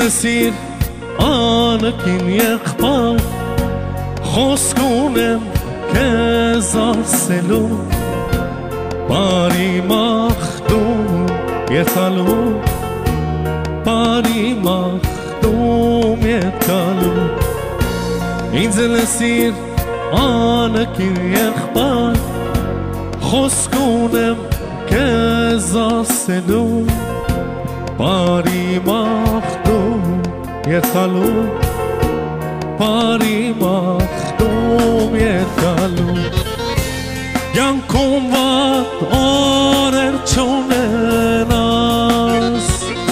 Ինձ անքին եղբայր խոսք ունեմ քեզ ասելու բարի մաղթում եկալու բարի մաղթում եկալու Ինձ լսիր անքին եղբայր խոսք ունեմ քեզ ասելու բարի մաղթում եկալու բարի մաղթում եկալու Յանքում վատ օրեր չունենաս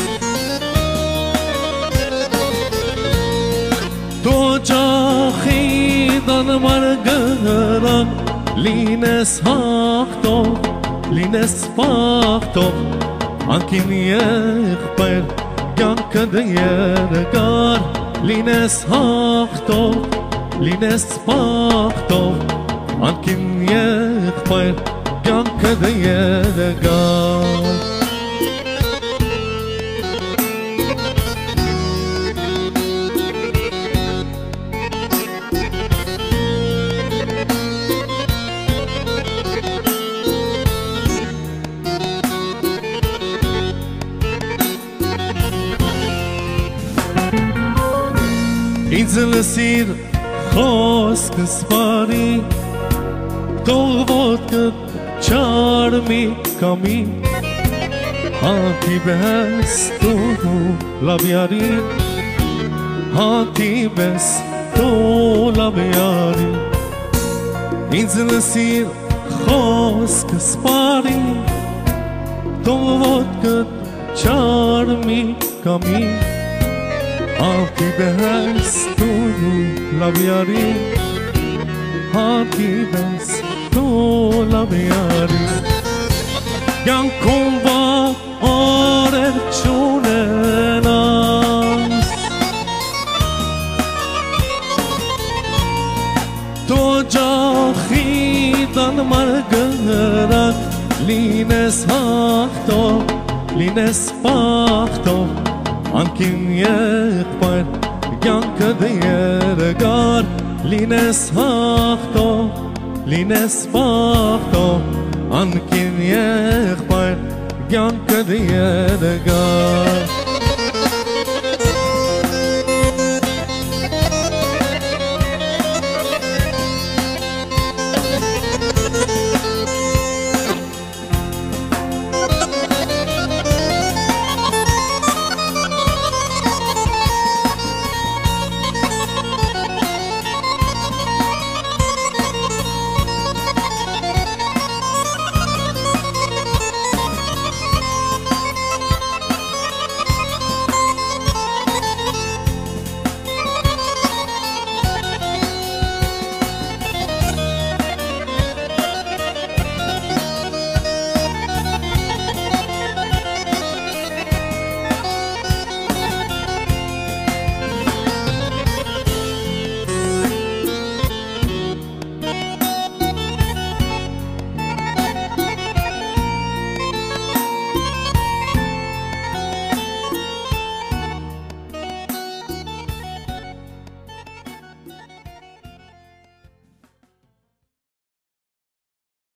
Դու ջախիդան մարգարան լինես հաղթող լինես պաղթող Անկին եղբայր կյանքդ երկար լինես հաղթող լինես պաղթող Անկին եղբայր կյանքդ երկար Ինձ լսիր խոսքս բարի Թող ոտքդ չարմի կամի Հատիվ ես դու լավյարի Հատիվ ես դու լավյարի Ինձ լսիր խոսքս բարի Թող ոտքդ չարմի կամի Հատիվ ես դու լավյարի Հատիվ ես դու լավյարի Յանքում վատ օրեր չունենաս Դու ջախիդան մարգարան լինես հաղթող լինես պաղթող Անկին եղբայր կյանքդ երկար լինես հաղթող լինես պաղթող Անկին եղբայր կյանքդ երկար